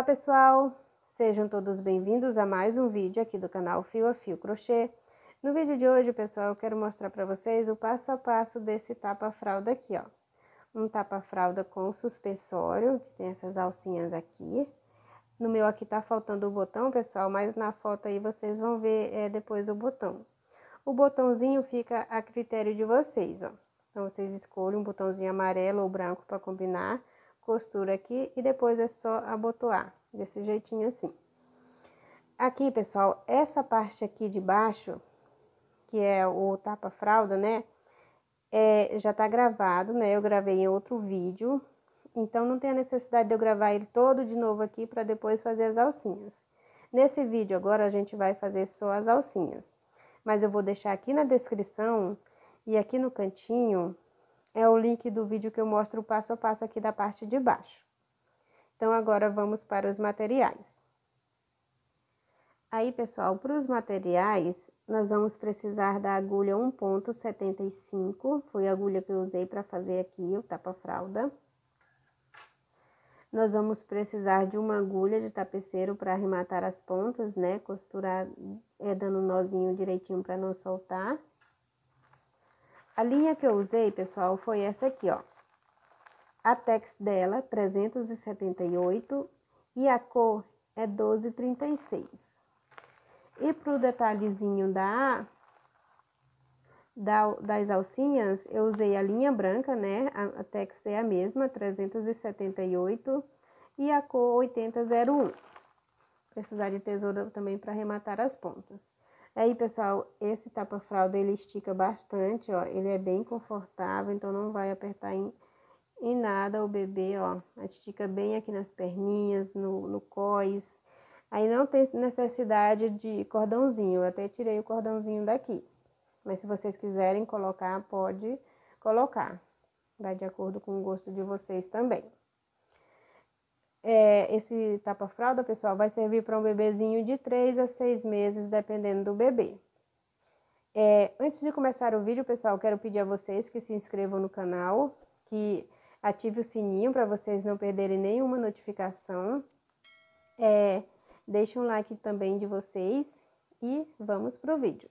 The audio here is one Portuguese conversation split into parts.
pessoal! Sejam todos bem-vindos a mais um vídeo aqui do canal Fio a Fio Crochê. No vídeo de hoje, pessoal, eu quero mostrar para vocês o passo a passo desse tapa-fralda aqui, ó. Um tapa-fralda com suspensório, que tem essas alcinhas aqui. No meu aqui tá faltando o botão, pessoal, mas na foto aí vocês vão ver depois o botão. O botãozinho fica a critério de vocês, ó. Então, vocês escolhem um botãozinho amarelo ou branco para combinar. Costura aqui e depois é só abotoar, desse jeitinho assim. Aqui, pessoal, essa parte aqui de baixo, que é o tapa-fralda, né, já tá gravado, né, eu gravei em outro vídeo, então não tem a necessidade de eu gravar ele todo de novo aqui para depois fazer as alcinhas. Nesse vídeo agora a gente vai fazer só as alcinhas, mas eu vou deixar aqui na descrição e aqui no cantinho é o link do vídeo que eu mostro o passo a passo aqui da parte de baixo. Então, agora vamos para os materiais. Aí, pessoal, para os materiais, nós vamos precisar da agulha 1,75, foi a agulha que eu usei para fazer aqui o tapa-fralda. Nós vamos precisar de uma agulha de tapeceiro para arrematar as pontas, né, costurar dando um nozinho direitinho para não soltar. A linha que eu usei, pessoal, foi essa aqui, ó. A tex dela, 378, e a cor é 1236. E pro detalhezinho das alcinhas, eu usei a linha branca, né? A tex é a mesma, 378, e a cor 8001. Precisar de tesoura também para arrematar as pontas. Aí, pessoal, esse tapa-fralda, ele estica bastante, ó, ele é bem confortável, então não vai apertar em nada o bebê, ó, estica bem aqui nas perninhas, no cós. Aí não tem necessidade de cordãozinho, eu até tirei o cordãozinho daqui. Mas se vocês quiserem colocar, pode colocar, vai de acordo com o gosto de vocês também. Esse tapa-fralda, pessoal, vai servir para um bebezinho de 3 a 6 meses, dependendo do bebê. Antes de começar o vídeo, pessoal, quero pedir a vocês que se inscrevam no canal, que ative o sininho para vocês não perderem nenhuma notificação. Deixe um like também de vocês e vamos pro vídeo.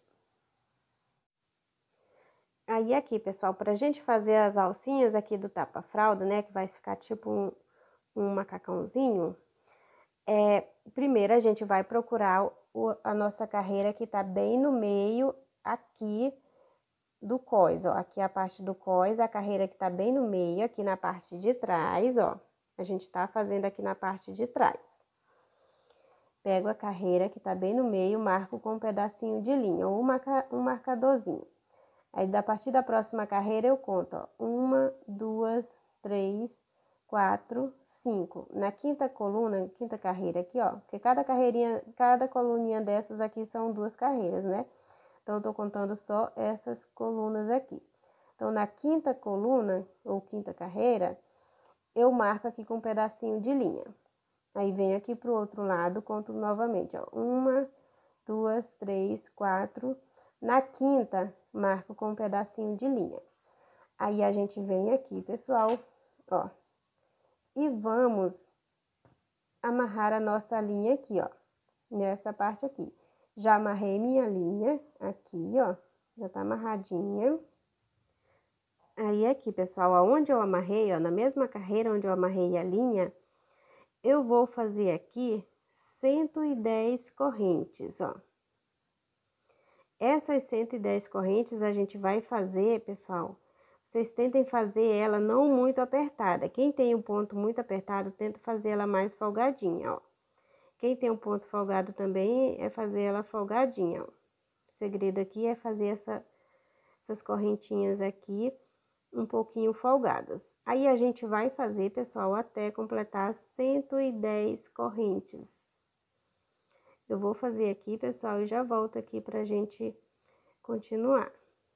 Aí aqui, pessoal, pra gente fazer as alcinhas aqui do tapa-fralda, né, que vai ficar tipo um macacãozinho, primeiro a gente vai procurar a nossa carreira que tá bem no meio aqui do cós, ó. Aqui a parte do cós, a carreira que tá bem no meio, aqui na parte de trás, ó. A gente tá fazendo aqui na parte de trás. Pego a carreira que tá bem no meio, marco com um pedacinho de linha, ou um marcadorzinho. Aí, a partir da próxima carreira, eu conto, ó. 1, 2, 3, 4, 5. Na quinta coluna, quinta carreira aqui, ó. Porque cada coluninha dessas aqui são 2 carreiras, né? Então, eu tô contando só essas colunas aqui. Então, na quinta coluna, ou quinta carreira, eu marco aqui com um pedacinho de linha. Aí, venho aqui pro outro lado, conto novamente, ó. 1, 2, 3, 4. Na quinta, marco com um pedacinho de linha. Aí, a gente vem aqui, pessoal, ó. E vamos amarrar a nossa linha aqui, ó. Nessa parte aqui. Já amarrei minha linha aqui, ó, já tá amarradinha. Aí, aqui, pessoal, aonde eu amarrei, ó, na mesma carreira onde eu amarrei a linha, eu vou fazer aqui 110 correntes, ó. Essas 110 correntes a gente vai fazer, pessoal, vocês tentem fazer ela não muito apertada. Quem tem um ponto muito apertado, tenta fazer ela mais folgadinha, ó. Quem tem um ponto folgado também é fazer ela folgadinha, ó. O segredo aqui é fazer essas correntinhas aqui um pouquinho folgadas. Aí, a gente vai fazer, pessoal, até completar 110 correntes. Eu vou fazer aqui, pessoal, e já volto aqui pra gente continuar.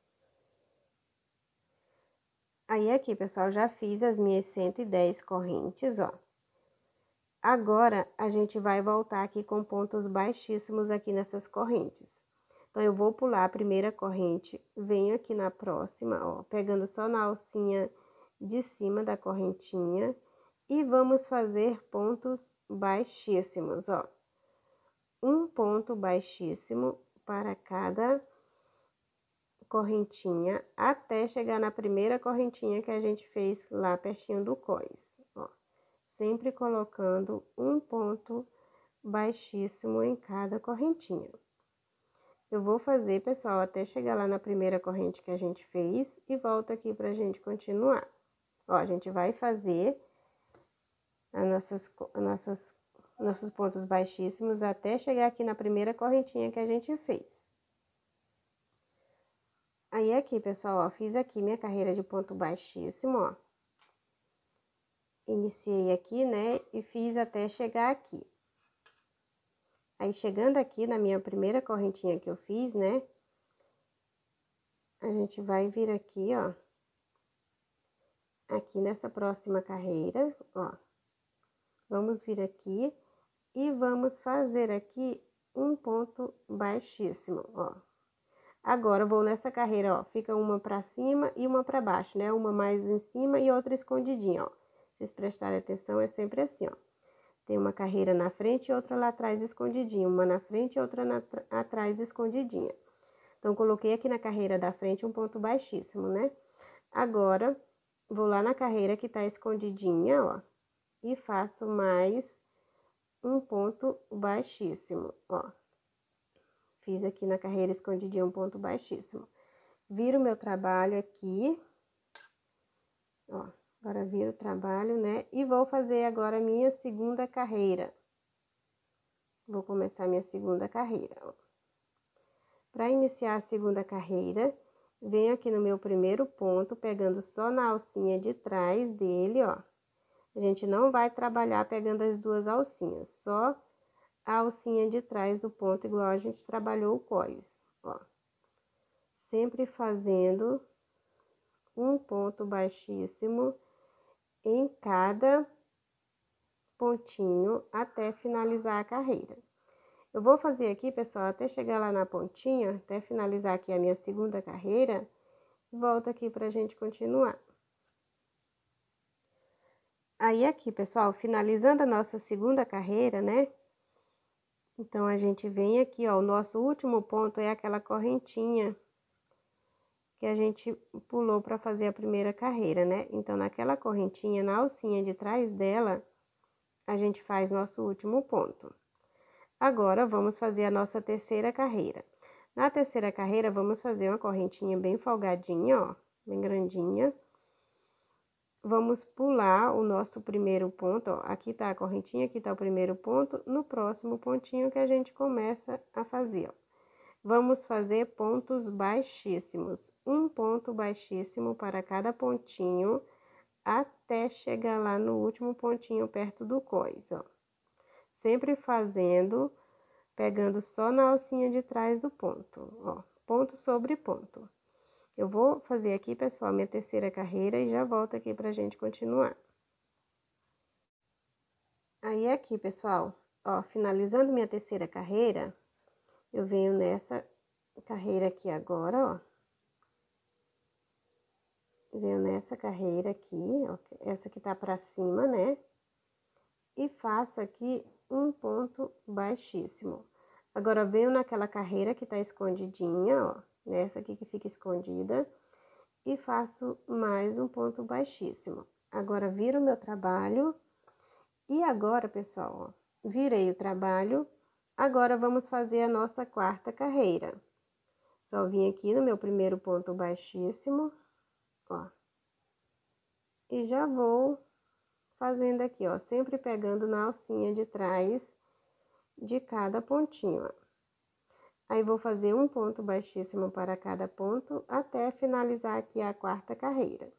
Aí, aqui, pessoal, já fiz as minhas 110 correntes, ó. Agora, a gente vai voltar aqui com pontos baixíssimos aqui nessas correntes. Então, eu vou pular a primeira corrente, venho aqui na próxima, ó, pegando só na alcinha de cima da correntinha e vamos fazer pontos baixíssimos, ó. Um ponto baixíssimo para cada correntinha, até chegar na primeira correntinha que a gente fez lá pertinho do cós, ó. Sempre colocando um ponto baixíssimo em cada correntinha. Eu vou fazer, pessoal, até chegar lá na primeira corrente que a gente fez e volto aqui pra gente continuar. Ó, a gente vai fazer nossos pontos baixíssimos até chegar aqui na primeira correntinha que a gente fez. Aí, aqui, pessoal, ó, fiz aqui minha carreira de ponto baixíssimo, ó. Iniciei aqui, né, e fiz até chegar aqui. Aí, chegando aqui na minha primeira correntinha que eu fiz, né, a gente vai vir aqui, ó, aqui nessa próxima carreira, ó. Vamos vir aqui e vamos fazer aqui um ponto baixíssimo, ó. Agora, vou nessa carreira, ó, fica uma pra cima e uma pra baixo, né? Uma mais em cima e outra escondidinha, ó. Se vocês prestarem atenção, é sempre assim, ó. Tem uma carreira na frente e outra lá atrás escondidinha. Uma na frente e outra atrás escondidinha. Então, coloquei aqui na carreira da frente um ponto baixíssimo, né? Agora, vou lá na carreira que tá escondidinha, ó. E faço mais um ponto baixíssimo, ó. Fiz aqui na carreira escondidinha um ponto baixíssimo. Viro meu trabalho aqui, ó. Agora viro o trabalho, né? E vou fazer agora a minha segunda carreira. Vou começar minha segunda carreira, ó. Para iniciar a segunda carreira, venho aqui no meu primeiro ponto, pegando só na alcinha de trás dele, ó. A gente não vai trabalhar pegando as duas alcinhas, só a alcinha de trás do ponto, igual a gente trabalhou o cós, ó. Sempre fazendo um ponto baixíssimo em cada pontinho até finalizar a carreira. Eu vou fazer aqui, pessoal, até chegar lá na pontinha, até finalizar aqui a minha segunda carreira, volto aqui pra gente continuar. Aí, aqui, pessoal, finalizando a nossa segunda carreira, né? Então, a gente vem aqui, ó, o nosso último ponto é aquela correntinha que a gente pulou para fazer a primeira carreira, né? Então, naquela correntinha, na alcinha de trás dela, a gente faz nosso último ponto. Agora, vamos fazer a nossa terceira carreira. Na terceira carreira, vamos fazer uma correntinha bem folgadinha, ó, bem grandinha. Vamos pular o nosso primeiro ponto, ó, aqui tá a correntinha, aqui tá o primeiro ponto, no próximo pontinho que a gente começa a fazer, ó. Vamos fazer pontos baixíssimos, um ponto baixíssimo para cada pontinho, até chegar lá no último pontinho perto do cós, ó. Sempre fazendo, pegando só na alcinha de trás do ponto, ó, ponto sobre ponto. Eu vou fazer aqui, pessoal, minha terceira carreira e já volto aqui pra gente continuar. Aí, aqui, pessoal, ó, finalizando minha terceira carreira, eu venho nessa carreira aqui agora, ó. Venho nessa carreira aqui, ó, essa que tá pra cima, né? E faço aqui um ponto baixíssimo. Agora, venho naquela carreira que tá escondidinha, ó, nessa aqui que fica escondida, e faço mais um ponto baixíssimo. Agora, viro o meu trabalho, e agora, pessoal, ó, virei o trabalho, agora vamos fazer a nossa quarta carreira. Só vim aqui no meu primeiro ponto baixíssimo, ó, e já vou fazendo aqui, ó, sempre pegando na alcinha de trás de cada pontinho, ó. Aí, vou fazer um ponto baixíssimo para cada ponto, até finalizar aqui a quarta carreira.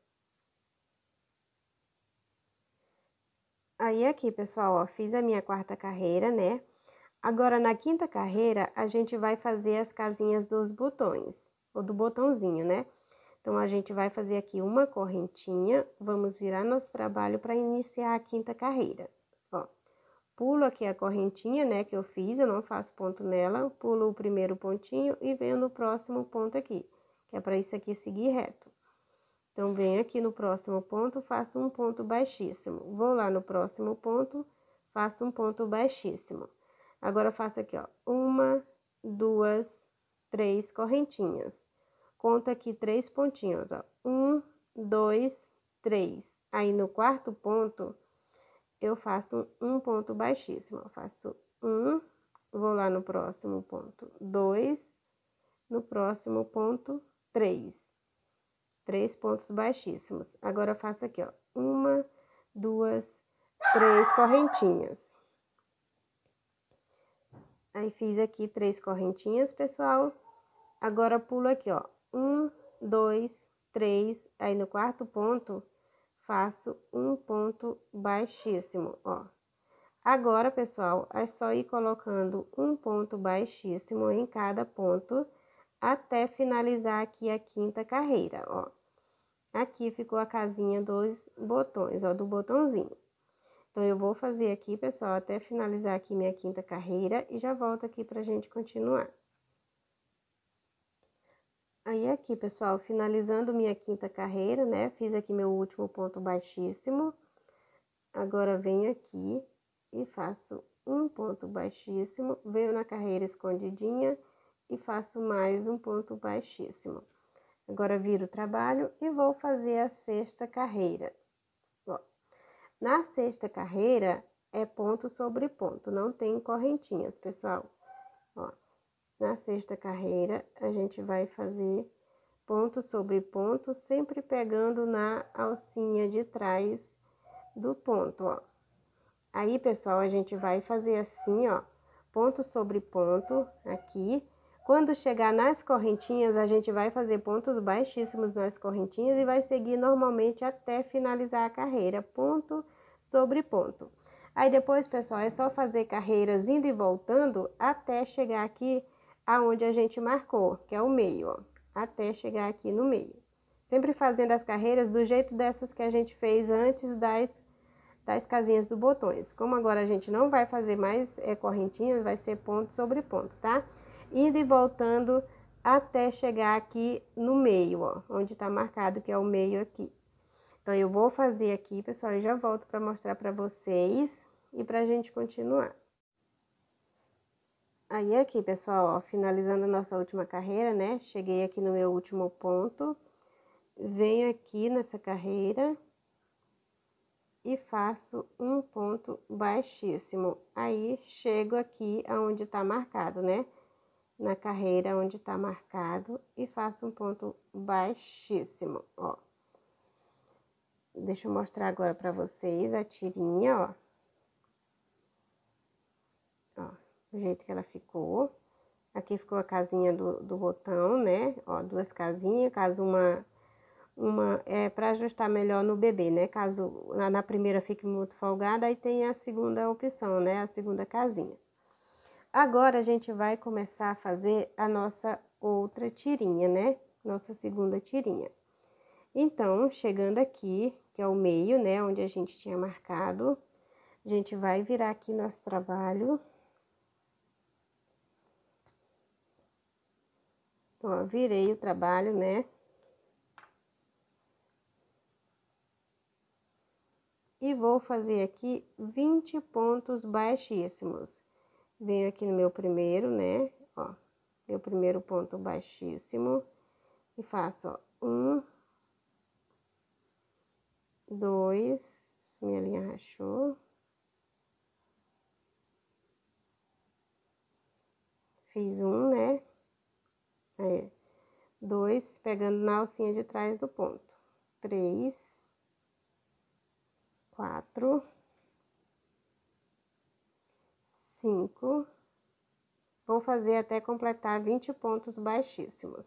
Aí, aqui, pessoal, ó, fiz a minha quarta carreira, né? Agora, na quinta carreira, a gente vai fazer as casinhas dos botões, ou do botãozinho, né? Então, a gente vai fazer aqui uma correntinha, vamos virar nosso trabalho para iniciar a quinta carreira, ó. Pulo aqui a correntinha, né, que eu fiz, eu não faço ponto nela, pulo o primeiro pontinho e venho no próximo ponto aqui, que é para isso aqui seguir reto. Então, venho aqui no próximo ponto, faço um ponto baixíssimo. Vou lá no próximo ponto, faço um ponto baixíssimo. Agora eu faço aqui, ó, 1, 2, 3 correntinhas. Conto aqui 3 pontinhos, ó, 1, 2, 3. Aí no quarto ponto, eu faço um ponto baixíssimo. Eu faço 1, vou lá no próximo ponto, 2, no próximo ponto, 3. 3 pontos baixíssimos. Agora eu faço aqui, ó, 1, 2, 3 correntinhas. Aí fiz aqui 3 correntinhas, pessoal. Agora pulo aqui, ó, 1, 2, 3. Aí no quarto ponto, faço um ponto baixíssimo, ó. Agora, pessoal, é só ir colocando um ponto baixíssimo em cada ponto até finalizar aqui a quinta carreira, ó. Aqui ficou a casinha dos botões, ó, do botãozinho. Então, eu vou fazer aqui, pessoal, até finalizar aqui minha quinta carreira e já volto aqui pra gente continuar. Aí, aqui, pessoal, finalizando minha quinta carreira, né? Fiz aqui meu último ponto baixíssimo. Agora, venho aqui e faço um ponto baixíssimo, venho na carreira escondidinha e faço mais um ponto baixíssimo. Agora, viro o trabalho e vou fazer a sexta carreira. Ó, na sexta carreira, é ponto sobre ponto, não tem correntinhas, pessoal. Ó, na sexta carreira, a gente vai fazer ponto sobre ponto, sempre pegando na alcinha de trás do ponto, ó. Aí, pessoal, a gente vai fazer assim, ó, ponto sobre ponto aqui. Quando chegar nas correntinhas, a gente vai fazer pontos baixíssimos nas correntinhas e vai seguir normalmente até finalizar a carreira, ponto sobre ponto. Aí depois, pessoal, é só fazer carreiras indo e voltando até chegar aqui aonde a gente marcou, que é o meio, ó, até chegar aqui no meio. Sempre fazendo as carreiras do jeito dessas que a gente fez antes das casinhas do botões. Como agora a gente não vai fazer mais correntinhas, vai ser ponto sobre ponto, tá? Indo e voltando até chegar aqui no meio, ó, onde tá marcado que é o meio aqui. Então, eu vou fazer aqui, pessoal, e já volto para mostrar para vocês e pra gente continuar. Aí, aqui, pessoal, ó, finalizando a nossa última carreira, né? Cheguei aqui no meu último ponto, venho aqui nessa carreira e faço um ponto baixíssimo. Aí, chego aqui aonde tá marcado, né? Na carreira onde tá marcado e faço um ponto baixíssimo, ó. Deixa eu mostrar agora pra vocês a tirinha, ó. Ó, do jeito que ela ficou. Aqui ficou a casinha do botão, né? Ó, 2 casinhas, caso uma é para ajustar melhor no bebê, né? Caso na primeira fique muito folgada, aí tem a segunda opção, né? A segunda casinha. Agora, a gente vai começar a fazer a nossa outra tirinha, né? Nossa segunda tirinha. Então, chegando aqui, que é o meio, né? Onde a gente tinha marcado, a gente vai virar aqui nosso trabalho. Ó, virei o trabalho, né? E vou fazer aqui 20 pontos baixíssimos. Venho aqui no meu primeiro, né? Ó, meu primeiro ponto baixíssimo. E faço, ó, 1, 2, minha linha rachou. Fiz um, né? Aí, 2, pegando na alcinha de trás do ponto. 3, 4, 5. Vou fazer até completar 20 pontos baixíssimos.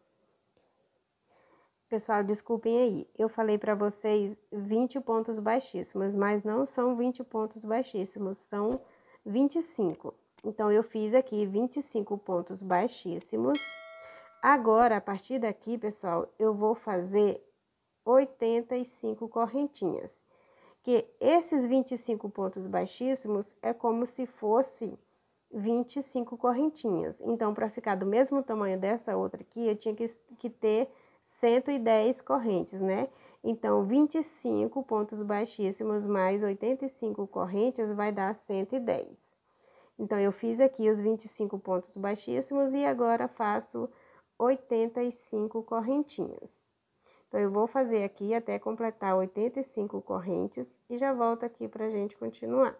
Pessoal, desculpem aí, eu falei para vocês 20 pontos baixíssimos, mas não são 20 pontos baixíssimos, são 25. Então, eu fiz aqui 25 pontos baixíssimos. Agora, a partir daqui, pessoal, eu vou fazer 85 correntinhas. Que esses 25 pontos baixíssimos é como se fosse 25 correntinhas. Então, para ficar do mesmo tamanho dessa outra aqui, eu tinha que ter 110 correntes, né? Então, 25 pontos baixíssimos mais 85 correntes vai dar 110. Então, eu fiz aqui os 25 pontos baixíssimos e agora faço 85 correntinhas. Então, eu vou fazer aqui até completar 85 correntes e já volto aqui pra gente continuar.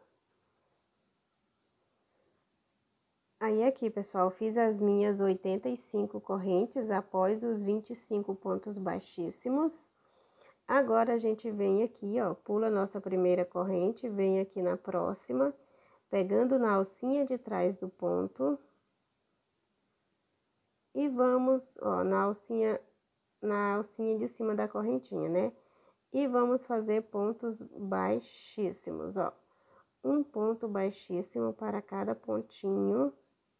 Aí, aqui, pessoal, fiz as minhas 85 correntes após os 25 pontos baixíssimos. Agora, a gente vem aqui, ó, pula a nossa primeira corrente, vem aqui na próxima, pegando na alcinha de trás do ponto. E vamos, ó, na alcinha de cima da correntinha, né? E vamos fazer pontos baixíssimos, ó. Um ponto baixíssimo para cada pontinho.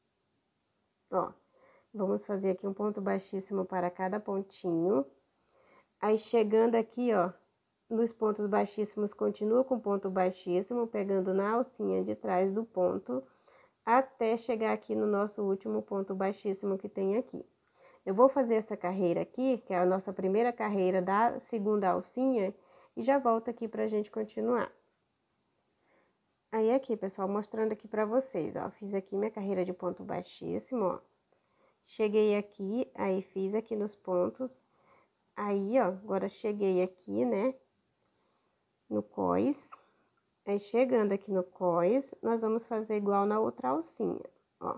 Ó, vamos fazer aqui um ponto baixíssimo para cada pontinho. Aí, chegando aqui, ó, nos pontos baixíssimos, continua com ponto baixíssimo, pegando na alcinha de trás do ponto, até chegar aqui no nosso último ponto baixíssimo que tem aqui. Eu vou fazer essa carreira aqui, que é a nossa primeira carreira da segunda alcinha, e já volto aqui pra gente continuar. Aí, aqui, pessoal, mostrando aqui pra vocês, ó, fiz aqui minha carreira de ponto baixíssimo, ó. Cheguei aqui, aí fiz aqui nos pontos, aí, ó, agora cheguei aqui, né, no cós. Aí, chegando aqui no cós, nós vamos fazer igual na outra alcinha, ó.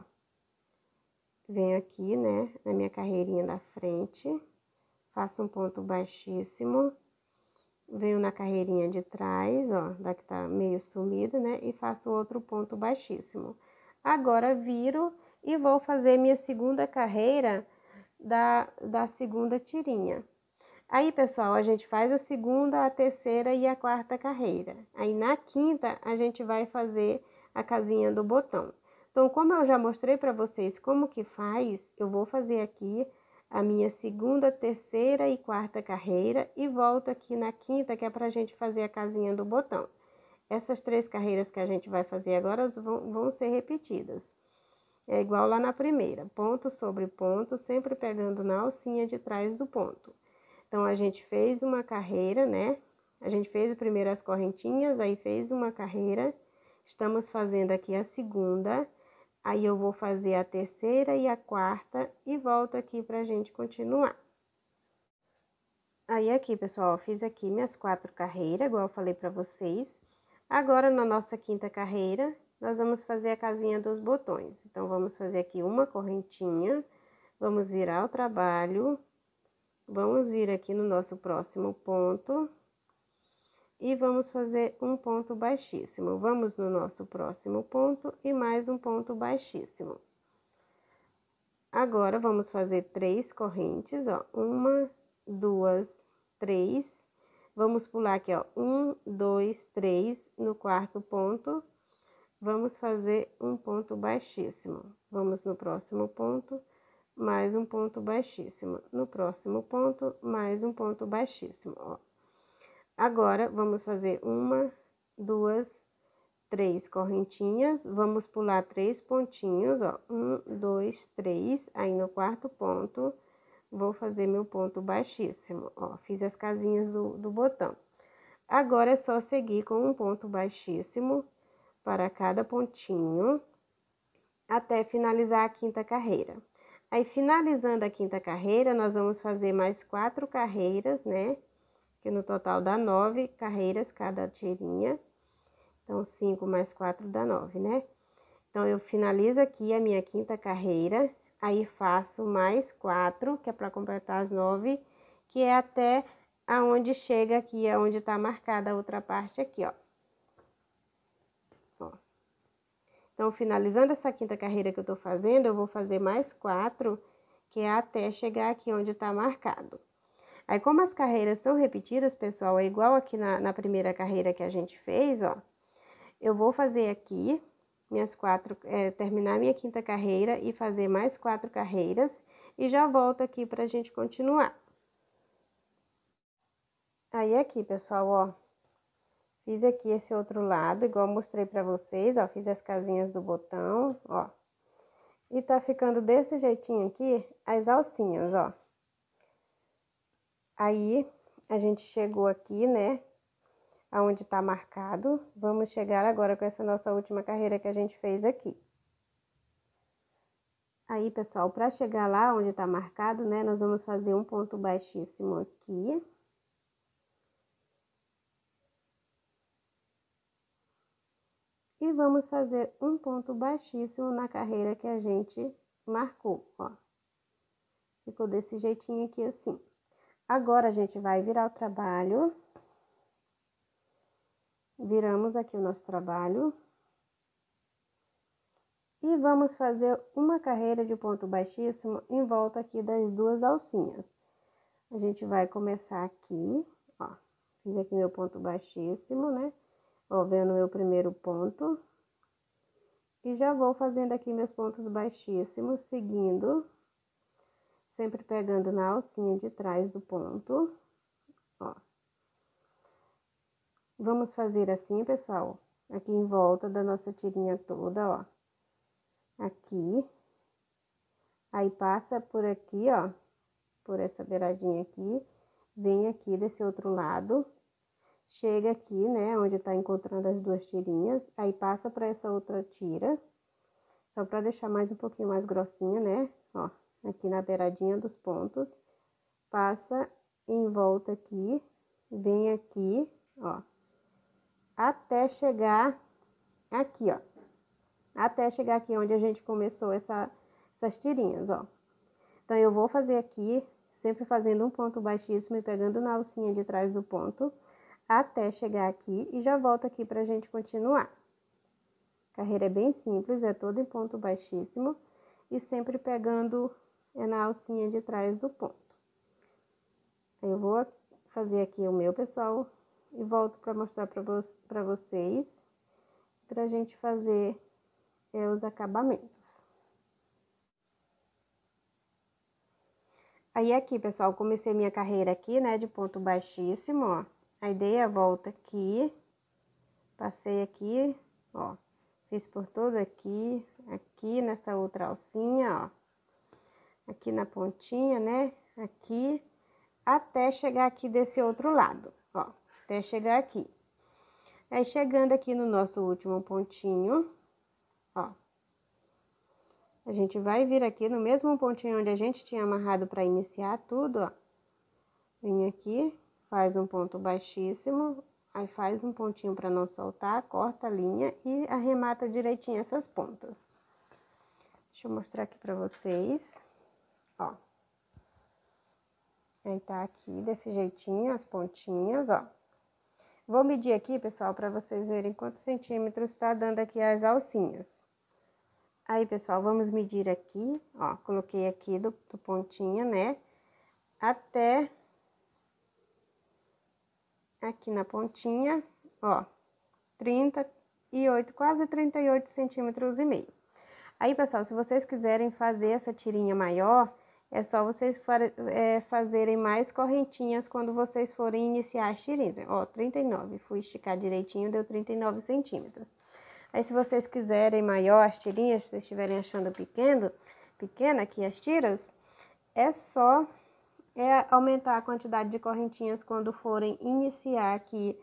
Venho aqui, né, na minha carreirinha da frente, faço um ponto baixíssimo, venho na carreirinha de trás, ó, da que tá meio sumida, né, e faço outro ponto baixíssimo. Agora, viro e vou fazer minha segunda carreira da segunda tirinha. Aí, pessoal, a gente faz a segunda, a terceira e a quarta carreira. Aí, na quinta, a gente vai fazer a casinha do botão. Então, como eu já mostrei para vocês como que faz, eu vou fazer aqui a minha segunda, terceira e quarta carreira e volto aqui na quinta, que é pra gente fazer a casinha do botão. Essas 3 carreiras que a gente vai fazer agora vão ser repetidas. É igual lá na primeira, ponto sobre ponto, sempre pegando na alcinha de trás do ponto. Então, a gente fez uma carreira, né? A gente fez primeiro as correntinhas, aí fez uma carreira. Estamos fazendo aqui a segunda. Aí, eu vou fazer a terceira e a quarta e volto aqui pra gente continuar. Aí, aqui, pessoal, fiz aqui minhas 4 carreiras, igual eu falei pra vocês. Agora, na nossa quinta carreira, nós vamos fazer a casinha dos botões. Então, vamos fazer aqui uma correntinha, vamos virar o trabalho. Vamos vir aqui no nosso próximo ponto e vamos fazer um ponto baixíssimo. Vamos no nosso próximo ponto e mais um ponto baixíssimo. Agora, vamos fazer 3 correntes, ó. 1, 2, 3. Vamos pular aqui, ó. 1, 2, 3 no quarto ponto. Vamos fazer um ponto baixíssimo. Vamos no próximo ponto. Mais um ponto baixíssimo. No próximo ponto, mais um ponto baixíssimo, ó. Agora, vamos fazer 1, 2, 3 correntinhas. Vamos pular 3 pontinhos, ó. 1, 2, 3. Aí, no quarto ponto, vou fazer meu ponto baixíssimo, ó. Fiz as casinhas do botão. Agora, é só seguir com um ponto baixíssimo para cada pontinho, até finalizar a quinta carreira. Aí, finalizando a quinta carreira, nós vamos fazer mais 4 carreiras, né? Que no total dá 9 carreiras cada tirinha. Então, 5 mais 4 dá 9, né? Então, eu finalizo aqui a minha quinta carreira, aí faço mais 4, que é para completar as 9, que é até aonde chega aqui, aonde tá marcada a outra parte aqui, ó. Então, finalizando essa quinta carreira que eu tô fazendo, eu vou fazer mais 4, que é até chegar aqui onde tá marcado. Aí, como as carreiras são repetidas, pessoal, é igual aqui na primeira carreira que a gente fez, ó. Eu vou fazer aqui minhas 4, terminar minha quinta carreira e fazer mais 4 carreiras. E já volto aqui pra gente continuar. Aí, aqui, pessoal, ó. Fiz aqui esse outro lado, igual eu mostrei pra vocês, ó. Fiz as casinhas do botão, ó. E tá ficando desse jeitinho aqui, as alcinhas, ó. Aí, a gente chegou aqui, né, aonde tá marcado. Vamos chegar agora com essa nossa última carreira que a gente fez aqui. Aí, pessoal, para chegar lá onde tá marcado, né, nós vamos fazer um ponto baixíssimo aqui. E vamos fazer um ponto baixíssimo na carreira que a gente marcou, ó. Ficou desse jeitinho aqui, assim. Agora, a gente vai virar o trabalho. Viramos aqui o nosso trabalho. E vamos fazer uma carreira de ponto baixíssimo em volta aqui das duas alcinhas. A gente vai começar aqui, ó. Fiz aqui meu ponto baixíssimo, né? Ó, vendo meu primeiro ponto. E já vou fazendo aqui meus pontos baixíssimos, seguindo, sempre pegando na alcinha de trás do ponto, ó. Vamos fazer assim, pessoal, aqui em volta da nossa tirinha toda, ó. Aqui. Aí passa por aqui, ó, por essa beiradinha aqui, vem aqui desse outro lado. Chega aqui, né, onde tá encontrando as duas tirinhas, aí passa para essa outra tira, só para deixar mais um pouquinho mais grossinha, né, ó, aqui na beiradinha dos pontos, passa em volta aqui, vem aqui, ó, até chegar aqui, ó, até chegar aqui onde a gente começou essas tirinhas, ó. Então, eu vou fazer aqui, sempre fazendo um ponto baixíssimo e pegando na alcinha de trás do ponto, até chegar aqui e já volto aqui pra gente continuar. A carreira é bem simples, é toda em ponto baixíssimo e sempre pegando na alcinha de trás do ponto. Eu vou fazer aqui o meu, pessoal, e volto pra mostrar pra vocês, pra gente fazer os acabamentos. Aí, aqui, pessoal, comecei minha carreira aqui, né, de ponto baixíssimo, ó. Aí, dei a volta aqui, passei aqui, ó, fiz por todo aqui, aqui nessa outra alcinha, ó, aqui na pontinha, né, aqui, até chegar aqui desse outro lado, ó, até chegar aqui. Aí, chegando aqui no nosso último pontinho, ó, a gente vai vir aqui no mesmo pontinho onde a gente tinha amarrado para iniciar tudo, ó. Vem aqui, faz um ponto baixíssimo, aí faz um pontinho para não soltar, corta a linha e arremata direitinho essas pontas. Deixa eu mostrar aqui para vocês, ó. Aí tá aqui desse jeitinho as pontinhas, ó. Vou medir aqui, pessoal, para vocês verem quantos centímetros tá dando aqui as alcinhas. Aí, pessoal, vamos medir aqui, ó, coloquei aqui do pontinho, né, até aqui na pontinha, ó, 38, quase 38 centímetros e meio. Aí, pessoal, se vocês quiserem fazer essa tirinha maior, é só vocês fazerem mais correntinhas quando vocês forem iniciar as tirinhas. Ó, 39, fui esticar direitinho, deu 39 centímetros. Aí, se vocês quiserem maior as tirinhas, se vocês estiverem achando pequena aqui as tiras, é só aumentar a quantidade de correntinhas quando forem iniciar aqui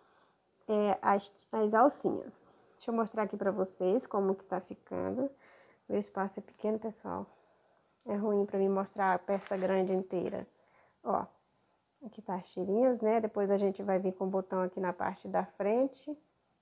as alcinhas. Deixa eu mostrar aqui pra vocês como que tá ficando. Meu espaço é pequeno, pessoal. É ruim pra mim mostrar a peça grande inteira. Ó, aqui tá as tirinhas, né? Depois a gente vai vir com o botão aqui na parte da frente.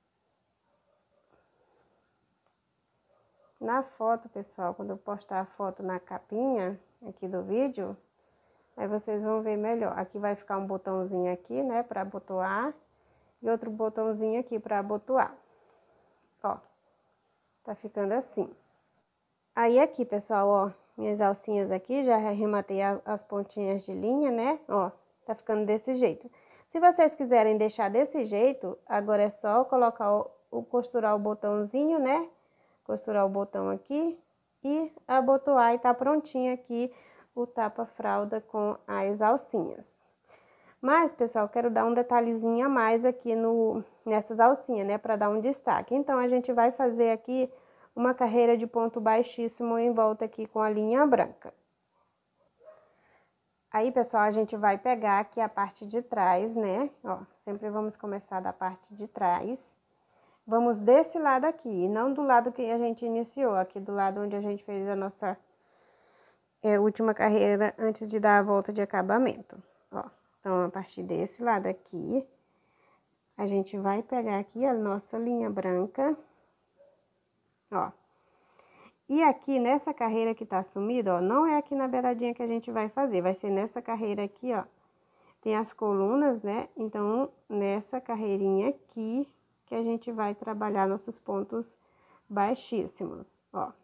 Na foto, pessoal, quando eu postar a foto na capinha aqui do vídeo, aí vocês vão ver melhor. Aqui vai ficar um botãozinho aqui, né, pra abotoar, e outro botãozinho aqui pra abotoar. Ó, tá ficando assim. Aí aqui, pessoal, ó, minhas alcinhas aqui, já arrematei as pontinhas de linha, né, ó, tá ficando desse jeito. Se vocês quiserem deixar desse jeito, agora é só colocar costurar o botãozinho, né, costurar o botão aqui e abotoar e tá prontinho aqui o tapa-fralda com as alcinhas. Mas, pessoal, quero dar um detalhezinho a mais aqui nessas alcinhas, né, para dar um destaque. Então, a gente vai fazer aqui uma carreira de ponto baixíssimo em volta aqui com a linha branca. Aí, pessoal, a gente vai pegar aqui a parte de trás, né? Ó, sempre vamos começar da parte de trás. Vamos desse lado aqui, não do lado que a gente iniciou, aqui do lado onde a gente fez a nossa última carreira antes de dar a volta de acabamento. Ó, então, a partir desse lado aqui, a gente vai pegar aqui a nossa linha branca, ó. E aqui nessa carreira que tá sumida, ó, não é aqui na beiradinha que a gente vai fazer, vai ser nessa carreira aqui, ó. Tem as colunas, né? Então, nessa carreirinha aqui que a gente vai trabalhar nossos pontos baixíssimos, ó.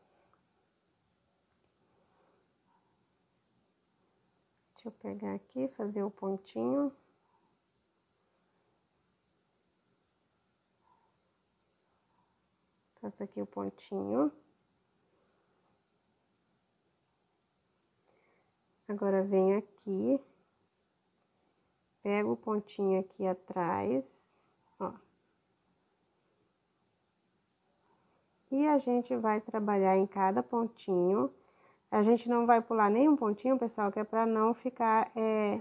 Deixa eu pegar aqui, fazer o pontinho. Faço aqui o pontinho. Agora, venho aqui, pego o pontinho aqui atrás, ó. E a gente vai trabalhar em cada pontinho. A gente não vai pular nenhum pontinho, pessoal, que é pra não ficar,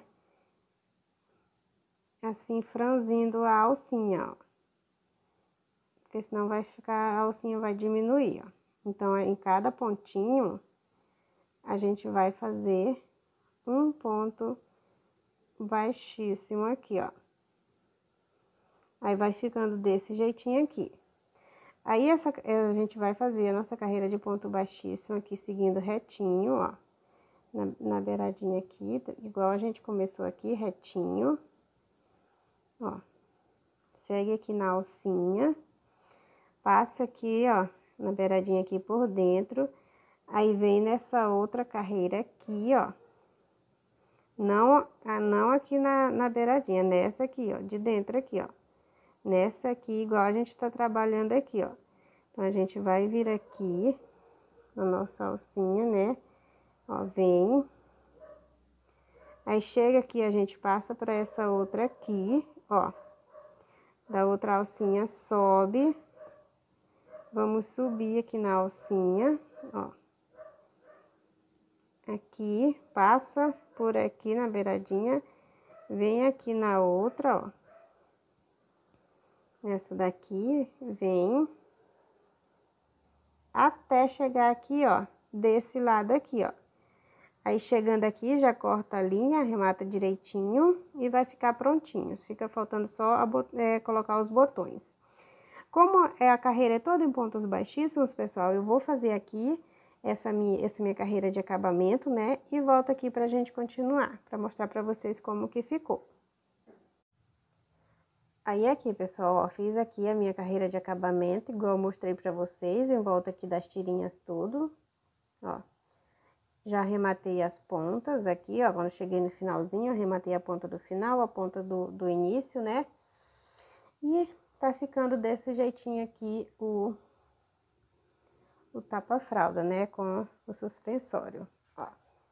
assim, franzindo a alcinha, ó. Porque senão vai ficar, a alcinha vai diminuir, ó. Então, em cada pontinho, a gente vai fazer um ponto baixíssimo aqui, ó. Aí, vai ficando desse jeitinho aqui. Aí, a gente vai fazer a nossa carreira de ponto baixíssimo aqui, seguindo retinho, ó. Na beiradinha aqui, igual a gente começou aqui, retinho. Ó. Segue aqui na alcinha. Passa aqui, ó, na beiradinha aqui por dentro. Aí, vem nessa outra carreira aqui, ó. Não aqui na beiradinha, nessa aqui, ó, de dentro aqui, ó. Nessa aqui, igual a gente tá trabalhando aqui, ó. Então, a gente vai vir aqui na nossa alcinha, né? Ó, vem. Aí, chega aqui, a gente passa pra essa outra aqui, ó. Da outra alcinha, sobe. Vamos subir aqui na alcinha, ó. Aqui, passa por aqui na beiradinha. Vem aqui na outra, ó. Essa daqui, vem. Até chegar aqui, ó, desse lado aqui, ó. Aí, chegando aqui, já corta a linha, arremata direitinho e vai ficar prontinho. Fica faltando só colocar os botões. Como a carreira é toda em pontos baixíssimos, pessoal, eu vou fazer aqui essa minha carreira de acabamento, né? E volto aqui pra gente continuar, pra mostrar pra vocês como que ficou. Aí, aqui, pessoal, ó, fiz aqui a minha carreira de acabamento, igual eu mostrei pra vocês, em volta aqui das tirinhas tudo, ó. Já arrematei as pontas aqui, ó, quando cheguei no finalzinho, arrematei a ponta do final, a ponta do início, né? E tá ficando desse jeitinho aqui o tapa-fralda, né, com o suspensório, ó.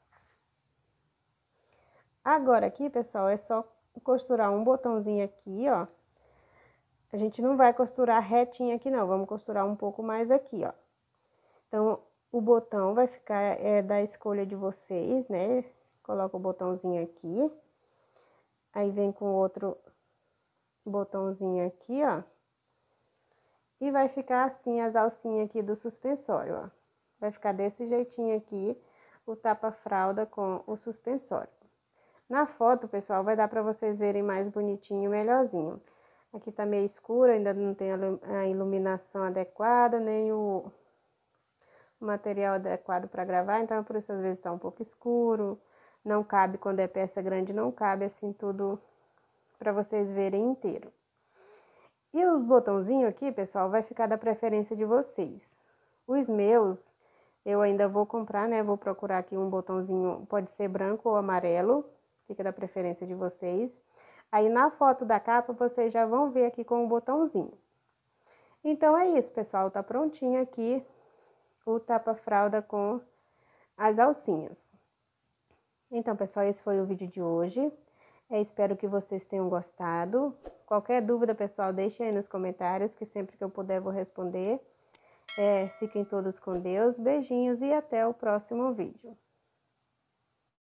Agora aqui, pessoal, é só costurar um botãozinho aqui, ó. A gente não vai costurar retinho aqui, não, vamos costurar um pouco mais aqui, ó. Então, o botão vai ficar da escolha de vocês, né? Coloca o botãozinho aqui. Aí, vem com outro botãozinho aqui, ó. E vai ficar assim as alcinhas aqui do suspensório, ó. Vai ficar desse jeitinho aqui o tapa-fralda com o suspensório. Na foto, pessoal, vai dar pra vocês verem mais bonitinho, melhorzinho. Aqui tá meio escuro, ainda não tem a iluminação adequada, nem o material adequado para gravar, então por isso às vezes tá um pouco escuro, não cabe, quando é peça grande, não cabe assim tudo para vocês verem inteiro. E os botãozinhos aqui, pessoal, vai ficar da preferência de vocês. Os meus, eu ainda vou comprar, né, vou procurar aqui um botãozinho, pode ser branco ou amarelo, fica da preferência de vocês. Aí, na foto da capa, vocês já vão ver aqui com o botãozinho. Então, é isso, pessoal, tá prontinho aqui o tapa-fralda com as alcinhas. Então, pessoal, esse foi o vídeo de hoje. Espero que vocês tenham gostado. Qualquer dúvida, pessoal, deixe aí nos comentários, que sempre que eu puder eu vou responder. Fiquem todos com Deus, beijinhos e até o próximo vídeo.